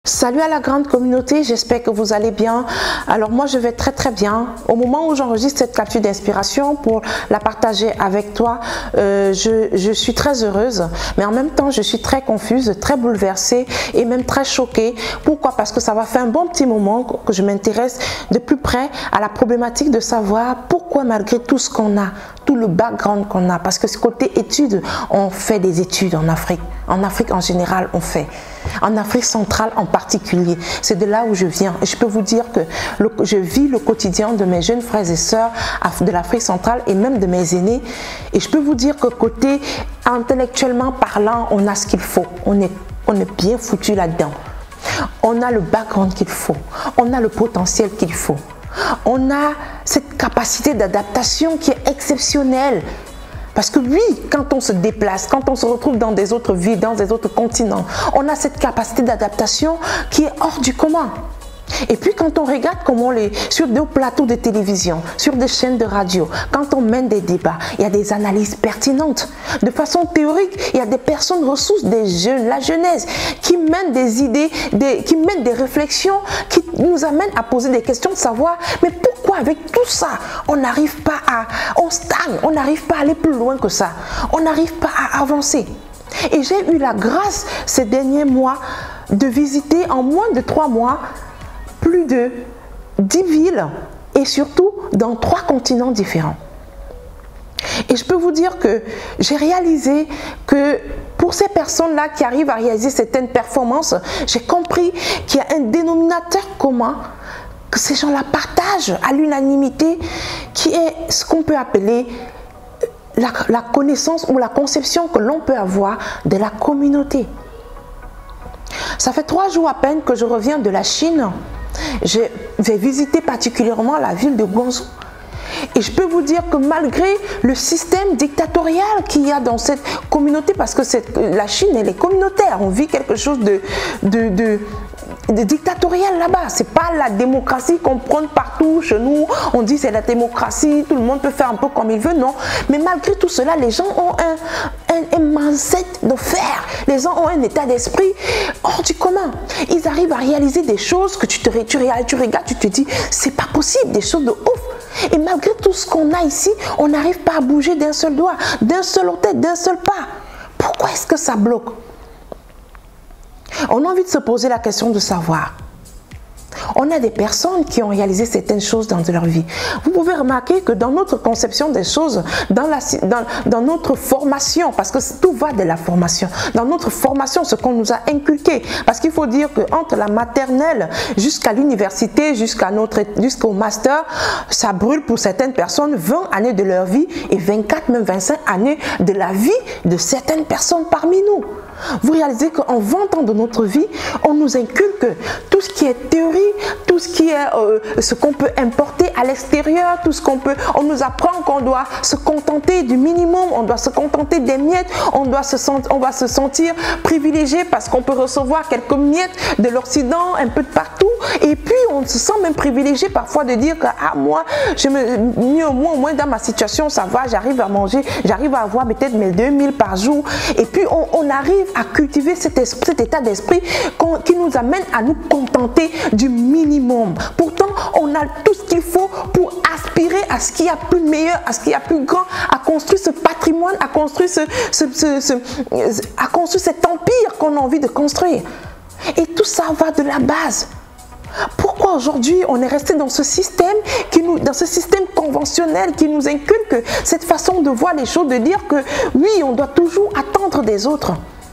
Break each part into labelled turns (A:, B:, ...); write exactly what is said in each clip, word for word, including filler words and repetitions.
A: Salut à la grande communauté, j'espère que vous allez bien. Alors moi je vais très très bien. Au moment où j'enregistre cette capsule d'inspiration pour la partager avec toi, euh, je, je suis très heureuse, mais en même temps je suis très confuse, très bouleversée et même très choquée. Pourquoi? Parce que ça va faire un bon petit moment que je m'intéresse de plus près à la problématique de savoir pourquoi malgré tout ce qu'on a, tout le background qu'on a, parce que ce côté études, on fait des études en Afrique. En Afrique en général, on fait. En Afrique centrale en particulier. C'est de là où je viens. Et je peux vous dire que le, je vis le quotidien de mes jeunes frères et sœurs de l'Afrique centrale et même de mes aînés. Et je peux vous dire que côté intellectuellement parlant, on a ce qu'il faut. On est, on est bien foutu là-dedans. On a le background qu'il faut. On a le potentiel qu'il faut. On a cette capacité d'adaptation qui est exceptionnelle. Parce que oui, quand on se déplace, quand on se retrouve dans des autres villes, dans des autres continents, on a cette capacité d'adaptation qui est hors du commun. Et puis quand on regarde comment les, sur des plateaux de télévision, sur des chaînes de radio, quand on mène des débats, il y a des analyses pertinentes. De façon théorique, il y a des personnes ressources, des jeunes, la jeunesse, qui mènent des idées, des, qui mènent des réflexions, qui nous amènent à poser des questions de savoir, mais pourquoi avec tout ça, on n'arrive pas à, on stagne, on n'arrive pas à aller plus loin que ça, on n'arrive pas à avancer. Et j'ai eu la grâce ces derniers mois de visiter en moins de trois mois plus de dix villes et surtout dans trois continents différents. Et je peux vous dire que j'ai réalisé que pour ces personnes-là qui arrivent à réaliser certaines performances, j'ai compris qu'il y a un dénominateur commun que ces gens-là partagent à l'unanimité, qui est ce qu'on peut appeler la, la connaissance ou la conception que l'on peut avoir de la communauté. Ça fait trois jours à peine que je reviens de la Chine. J'ai visité particulièrement la ville de Guangzhou. Et je peux vous dire que malgré le système dictatorial qu'il y a dans cette communauté, parce que la Chine, elle est communautaire, on vit quelque chose de, de, de, de dictatorial là-bas. C'est pas la démocratie qu'on prône partout chez nous. On dit c'est la démocratie, tout le monde peut faire un peu comme il veut, non. Mais malgré tout cela, les gens ont un, un, un mindset de fer. Les gens ont un état d'esprit hors du commun. Ils arrivent à réaliser des choses que tu, te, tu, tu regardes, tu te dis, c'est pas possible, des choses de ouf. Et malgré tout ce qu'on a ici, on n'arrive pas à bouger d'un seul doigt, d'un seul orteil, d'un seul pas. Pourquoi est-ce que ça bloque? On a envie de se poser la question de savoir. On a des personnes qui ont réalisé certaines choses dans leur vie. Vous pouvez remarquer que dans notre conception des choses, dans, la, dans, dans notre formation, parce que tout va de la formation, dans notre formation, ce qu'on nous a inculqué, parce qu'il faut dire qu'entre la maternelle jusqu'à l'université, jusqu'à notre, jusqu'au master, ça brûle pour certaines personnes vingt années de leur vie et vingt-quatre, même vingt-cinq années de la vie de certaines personnes parmi nous. Vous réalisez qu'en vingt ans de notre vie, on nous inculque tout ce qui est théorie, tout ce qui est euh, ce qu'on peut importer à l'extérieur, tout ce qu'on peut, on nous apprend qu'on doit se contenter du minimum, on doit se contenter des miettes, on doit se sentir, on va se sentir privilégié parce qu'on peut recevoir quelques miettes de l'Occident un peu de partout, et puis on se sent même privilégié parfois de dire que ah moi, je me, mieux moins au moins dans ma situation ça va, j'arrive à manger, j'arrive à avoir peut-être mes deux mille par jour, et puis on, on arrive à cultiver cet, esprit, cet état d'esprit qui nous amène à nous contenter du minimum. Pourtant, on a tout ce qu'il faut pour aspirer à ce qu'il y a plus meilleur, à ce qu'il y a plus grand, à construire ce patrimoine, à construire, ce, ce, ce, ce, à construire cet empire qu'on a envie de construire. Et tout ça va de la base. Pourquoi aujourd'hui on est resté dans ce système qui nous, dans ce système conventionnel qui nous inculque cette façon de voir les choses, de dire que oui, on doit toujours attendre des autres.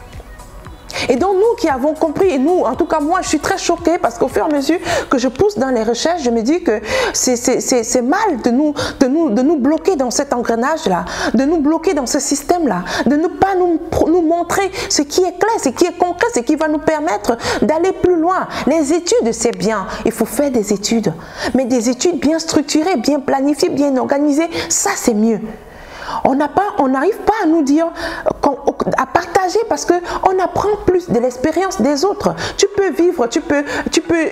A: Et donc nous qui avons compris, et nous, en tout cas moi, je suis très choquée parce qu'au fur et à mesure que je pousse dans les recherches, je me dis que c'est mal de nous, de, nous, de nous bloquer dans cet engrenage-là, de nous bloquer dans ce système-là, de ne pas nous, nous montrer ce qui est clair, ce qui est concret, ce qui va nous permettre d'aller plus loin. Les études, c'est bien, il faut faire des études, mais des études bien structurées, bien planifiées, bien organisées, ça c'est mieux. On n'a pas, on n'arrive pas à nous dire, à partager parce qu'on apprend plus de l'expérience des autres. Tu peux vivre, tu peux, tu peux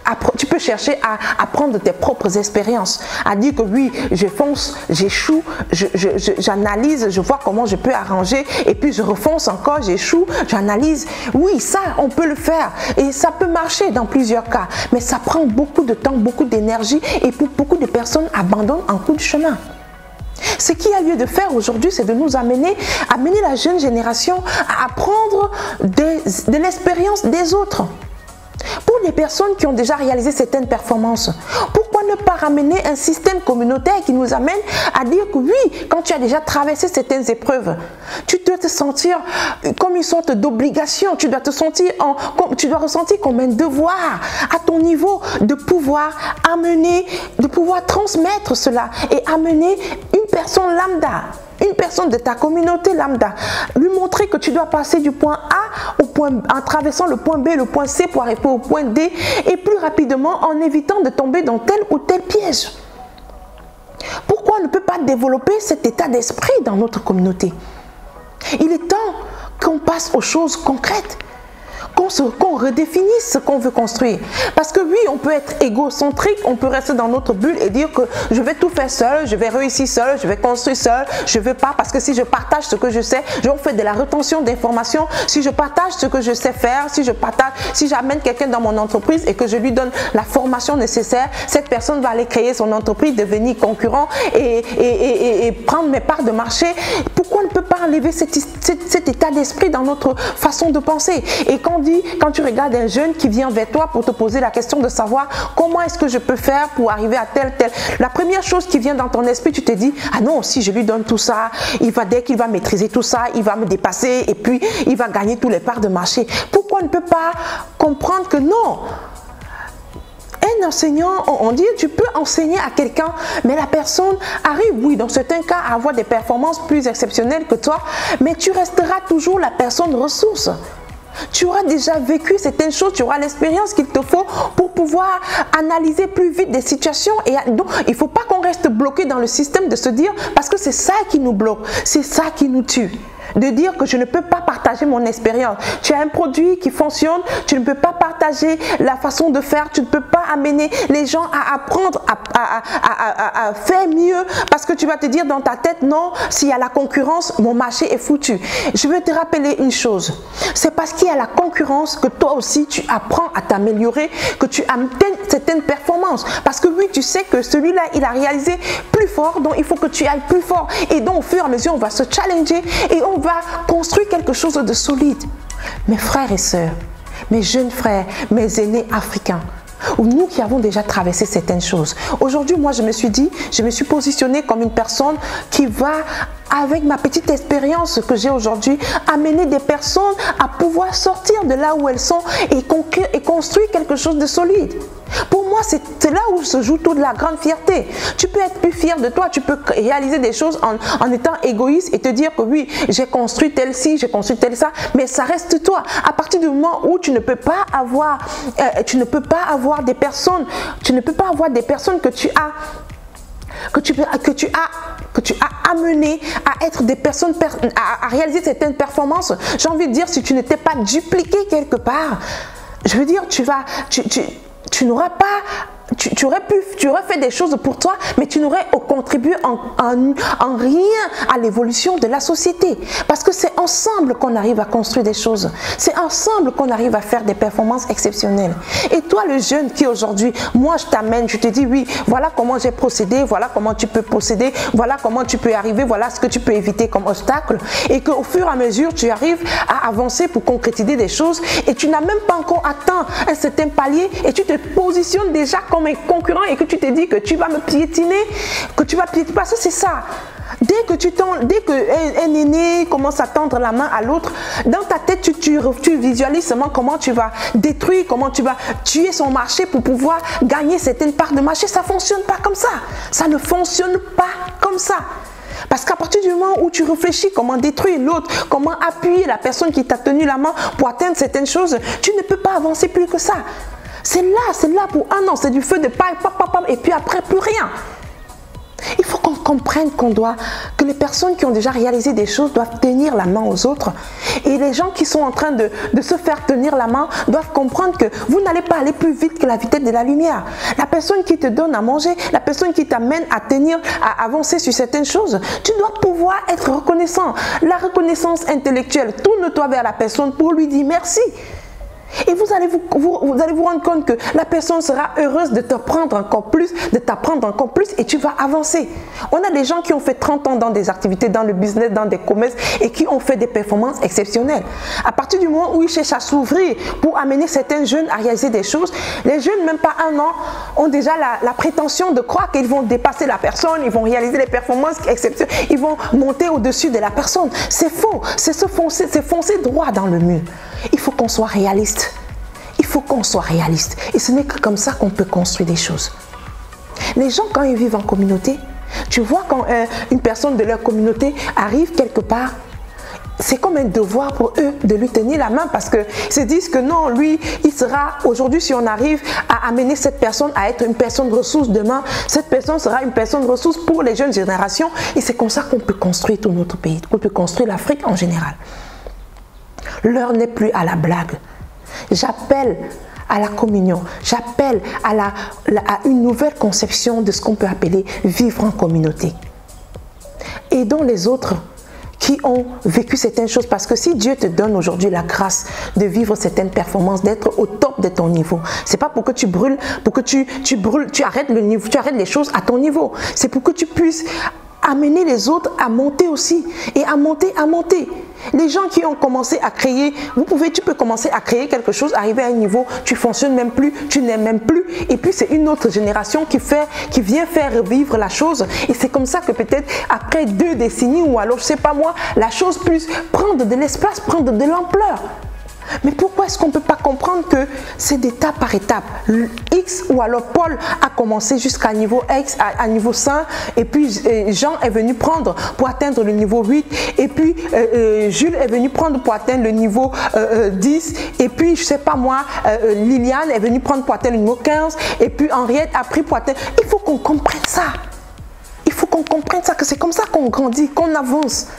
A: tu peux chercher à, à prendre tes propres expériences, à dire que oui, je fonce, j'échoue, j'analyse, je, je, je vois comment je peux arranger, et puis je refonce encore, j'échoue, j'analyse. Oui, ça, on peut le faire, et ça peut marcher dans plusieurs cas, mais ça prend beaucoup de temps, beaucoup d'énergie, et pour beaucoup de personnes abandonnent en cours de chemin. Ce qui a lieu de faire aujourd'hui, c'est de nous amener, amener la jeune génération à apprendre des, de l'expérience des autres. Pour les personnes qui ont déjà réalisé certaines performances, pourquoi ne pas ramener un système communautaire qui nous amène à dire que oui, quand tu as déjà traversé certaines épreuves, tu dois te sentir comme une sorte d'obligation, tu dois te sentir, en, tu dois ressentir comme un devoir à ton niveau de pouvoir amener, de pouvoir transmettre cela et amener une personne lambda, une personne de ta communauté lambda, lui montrer que tu dois passer du point A au point, en traversant le point B, le point C pour arriver au point D, et plus rapidement en évitant de tomber dans tel ou tel piège. Pourquoi on ne peut pas développer cet état d'esprit dans notre communauté? Il est temps qu'on passe aux choses concrètes, qu'on qu'on redéfinisse ce qu'on veut construire. Parce que oui, on peut être égocentrique, on peut rester dans notre bulle et dire que je vais tout faire seul, je vais réussir seul, je vais construire seul, je ne veux pas, parce que si je partage ce que je sais, je fais de la rétention d'informations. Si je partage ce que je sais faire, si je partage, si j'amène quelqu'un dans mon entreprise et que je lui donne la formation nécessaire, cette personne va aller créer son entreprise, devenir concurrent et, et, et, et, et prendre mes parts de marché. Pourquoi on ne peut pas enlever cet, cet, cet état d'esprit dans notre façon de penser? Et quand Quand tu regardes un jeune qui vient vers toi pour te poser la question de savoir comment est-ce que je peux faire pour arriver à tel, tel, la première chose qui vient dans ton esprit, tu te dis, ah non, si je lui donne tout ça, il va, dès qu'il va maîtriser tout ça, il va me dépasser et puis il va gagner tous les parts de marché. Pourquoi on ne peut pas comprendre que non? Un enseignant, on dit, tu peux enseigner à quelqu'un, mais la personne arrive, oui, dans certains cas, à avoir des performances plus exceptionnelles que toi, mais tu resteras toujours la personne ressource. Tu auras déjà vécu certaines choses, tu auras l'expérience qu'il te faut pour pouvoir analyser plus vite des situations. Et donc, il ne faut pas qu'on reste bloqué dans le système de se dire, parce que c'est ça qui nous bloque, c'est ça qui nous tue. De dire que je ne peux pas partager mon expérience. Tu as un produit qui fonctionne, tu ne peux pas partager la façon de faire, tu ne peux pas amener les gens à apprendre à, à, à, à, à faire mieux, parce que tu vas te dire dans ta tête, non, s'il y a la concurrence, mon marché est foutu. Je veux te rappeler une chose, c'est parce qu'il y a la concurrence que toi aussi tu apprends à t'améliorer, que tu atteignes certaines performances. Parce que oui, tu sais que celui-là, il a réalisé plus fort, donc il faut que tu ailles plus fort. Et donc au fur et à mesure, on va se challenger et on va construire quelque chose de solide. Mes frères et sœurs, mes jeunes frères, mes aînés africains, ou nous qui avons déjà traversé certaines choses. Aujourd'hui, moi, je me suis dit, je me suis positionnée comme une personne qui va, avec ma petite expérience que j'ai aujourd'hui, amener des personnes à pouvoir sortir de là où elles sont et, et construire quelque chose de solide. Pour moi, c'est là où se joue toute la grande fierté. Tu peux être plus fier de toi, tu peux réaliser des choses en, en étant égoïste et te dire que oui, j'ai construit tel ci, j'ai construit tel ça, mais ça reste toi. À partir du moment où tu ne peux pas avoir, euh, tu ne peux pas avoir des personnes, tu ne peux pas avoir des personnes que tu as que tu, que tu as que tu as amené à être des personnes, à, à réaliser certaines performances. J'ai envie de dire, si tu n'étais pas dupliqué quelque part, je veux dire, tu vas, tu, tu, tu n'auras pas, tu, tu aurais pu, tu aurais fait des choses pour toi, mais tu n'aurais contribué en, en, en rien à l'évolution de la société. Parce que c'est ensemble qu'on arrive à construire des choses. C'est ensemble qu'on arrive à faire des performances exceptionnelles. Et toi, le jeune qui aujourd'hui, moi je t'amène, je te dis oui, voilà comment j'ai procédé, voilà comment tu peux procéder, voilà comment tu peux y arriver, voilà ce que tu peux éviter comme obstacle. Et qu'au fur et à mesure, tu arrives à avancer pour concrétiser des choses et tu n'as même pas encore atteint un certain palier et tu te positionnes déjà comme un concurrent et que tu te dis que tu vas me piétiner, que tu vas piétiner, parce que c'est ça. Dès que tu tends, dès que un, un aîné commence à tendre la main à l'autre, dans ta tête, tu, tu, tu visualises seulement comment tu vas détruire, comment tu vas tuer son marché pour pouvoir gagner certaines parts de marché. Ça ne fonctionne pas comme ça. Ça ne fonctionne pas comme ça. Parce qu'à partir du moment où tu réfléchis comment détruire l'autre, comment appuyer la personne qui t'a tenu la main pour atteindre certaines choses, tu ne peux pas avancer plus que ça. C'est là, c'est là pour un an, c'est du feu de paille, pap, pap, pap, et puis après plus rien. Il faut qu'on comprennent qu'on doit, que les personnes qui ont déjà réalisé des choses doivent tenir la main aux autres. Et les gens qui sont en train de, de se faire tenir la main doivent comprendre que vous n'allez pas aller plus vite que la vitesse de la lumière. La personne qui te donne à manger, la personne qui t'amène à tenir, à avancer sur certaines choses, tu dois pouvoir être reconnaissant. La reconnaissance intellectuelle, tourne-toi vers la personne pour lui dire merci. Et vous allez vous, vous, vous allez vous rendre compte que la personne sera heureuse de te prendre encore plus, de t'apprendre encore plus et tu vas avancer. On a des gens qui ont fait trente ans dans des activités, dans le business, dans des commerces et qui ont fait des performances exceptionnelles. À partir du moment où ils cherchent à s'ouvrir pour amener certains jeunes à réaliser des choses, les jeunes, même pas un an, ont déjà la, la prétention de croire qu'ils vont dépasser la personne, ils vont réaliser des performances exceptionnelles, ils vont monter au-dessus de la personne. C'est faux, c'est se foncer, c'est foncer droit dans le mur. Il faut qu'on soit réaliste. Il faut qu'on soit réaliste. Et ce n'est que comme ça qu'on peut construire des choses. Les gens, quand ils vivent en communauté, tu vois, quand euh, une personne de leur communauté arrive quelque part, c'est comme un devoir pour eux de lui tenir la main parce qu'ils se disent que non, lui, il sera, aujourd'hui, si on arrive à amener cette personne à être une personne ressource demain, cette personne sera une personne ressource pour les jeunes générations. Et c'est comme ça qu'on peut construire tout notre pays, qu'on peut construire l'Afrique en général. L'heure n'est plus à la blague. J'appelle à la communion, j'appelle à, la, à une nouvelle conception de ce qu'on peut appeler vivre en communauté. Aidons les autres qui ont vécu certaines choses, parce que si Dieu te donne aujourd'hui la grâce de vivre certaines performances, d'être au top de ton niveau, c'est pas pour que tu brûles, pour que tu, tu brûles, tu arrêtes le niveau, tu arrêtes les choses à ton niveau. C'est pour que tu puisses amener les autres à monter aussi, et à monter, à monter. Les gens qui ont commencé à créer, vous pouvez, tu peux commencer à créer quelque chose, arriver à un niveau, tu fonctionnes même plus, tu n'aimes même plus, et puis c'est une autre génération qui fait, qui vient faire revivre la chose, et c'est comme ça que peut-être après deux décennies, ou alors je sais pas moi, la chose puisse prendre de l'espace, prendre de l'ampleur. Mais pourquoi est-ce qu'on ne peut pas comprendre que c'est d'étape par étape? X ou alors Paul a commencé jusqu'à niveau X, à, à niveau cinq, et puis euh, Jean est venu prendre pour atteindre le niveau huit, et puis euh, euh, Jules est venu prendre pour atteindre le niveau euh, euh, dix, et puis je sais pas moi, euh, Liliane est venue prendre pour atteindre le niveau quinze, et puis Henriette a pris pour atteindre. Il faut qu'on comprenne ça. Il faut qu'on comprenne ça, que c'est comme ça qu'on grandit, qu'on avance.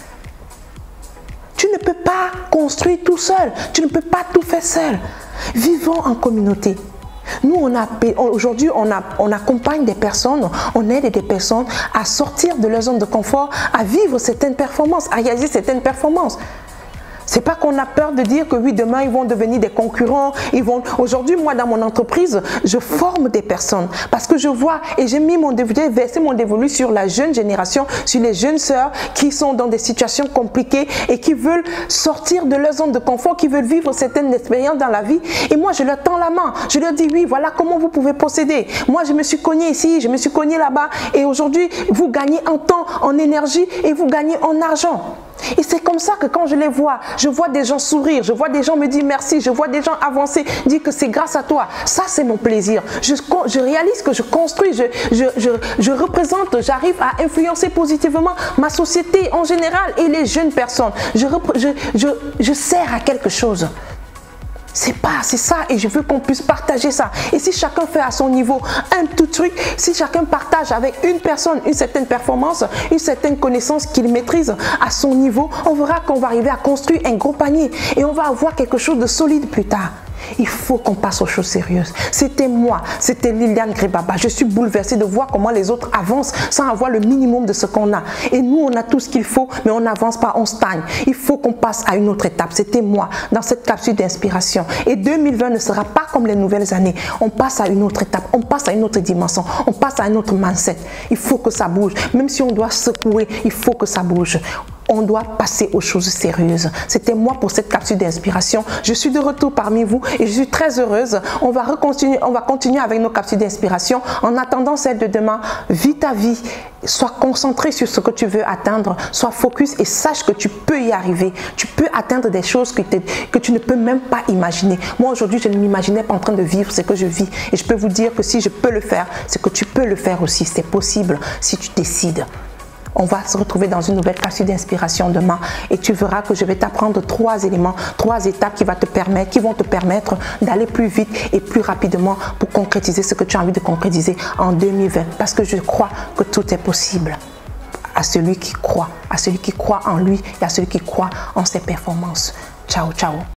A: Tu ne peux pas construire tout seul. Tu ne peux pas tout faire seul. Vivons en communauté. Nous, on a, aujourd'hui, on, a, on accompagne des personnes, on aide des personnes à sortir de leur zone de confort, à vivre certaines performances, à réaliser certaines performances. C'est pas qu'on a peur de dire que oui, demain, ils vont devenir des concurrents. Ils vont... Aujourd'hui, moi, dans mon entreprise, je forme des personnes parce que je vois et j'ai mis mon dévolu, versé mon dévolu sur la jeune génération, sur les jeunes sœurs qui sont dans des situations compliquées et qui veulent sortir de leur zone de confort, qui veulent vivre certaines expériences dans la vie. Et moi, je leur tends la main. Je leur dis oui, voilà comment vous pouvez procéder. Moi, je me suis cogné ici, je me suis cogné là-bas et aujourd'hui, vous gagnez en temps, en énergie et vous gagnez en argent. Et c'est comme ça que quand je les vois, je vois des gens sourire, je vois des gens me dire merci, je vois des gens avancer, dire que c'est grâce à toi. Ça, c'est mon plaisir. Je, je réalise que je construis, je, je, je, je représente, j'arrive à influencer positivement ma société en général et les jeunes personnes. Je, je, je, je sers à quelque chose. C'est pas, c'est ça, et je veux qu'on puisse partager ça. Et si chacun fait à son niveau un tout truc, si chacun partage avec une personne une certaine performance, une certaine connaissance qu'il maîtrise à son niveau, on verra qu'on va arriver à construire un gros panier et on va avoir quelque chose de solide plus tard. Il faut qu'on passe aux choses sérieuses. C'était moi, c'était Liliane Gribaba. Je suis bouleversée de voir comment les autres avancent sans avoir le minimum de ce qu'on a. Et nous, on a tout ce qu'il faut, mais on n'avance pas, on stagne. Il faut qu'on passe à une autre étape. C'était moi, dans cette capsule d'inspiration. Et deux mille vingt ne sera pas comme les nouvelles années. On passe à une autre étape, on passe à une autre dimension, on passe à un autre mindset. Il faut que ça bouge. Même si on doit secouer, il faut que ça bouge. On doit passer aux choses sérieuses. C'était moi pour cette capsule d'inspiration. Je suis de retour parmi vous et je suis très heureuse. On va, continuer, on va continuer avec nos capsules d'inspiration. En attendant celle de demain, vis ta vie. Sois concentré sur ce que tu veux atteindre. Sois focus et sache que tu peux y arriver. Tu peux atteindre des choses que, que tu ne peux même pas imaginer. Moi, aujourd'hui, je ne m'imaginais pas en train de vivre ce que je vis. Et je peux vous dire que si je peux le faire, c'est que tu peux le faire aussi. C'est possible si tu décides. On va se retrouver dans une nouvelle capsule d'inspiration demain et tu verras que je vais t'apprendre trois éléments, trois étapes qui, va te permettre, qui vont te permettre d'aller plus vite et plus rapidement pour concrétiser ce que tu as envie de concrétiser en deux mille vingt. Parce que je crois que tout est possible. à celui qui croit, à celui qui croit en lui et à celui qui croit en ses performances. Ciao, ciao.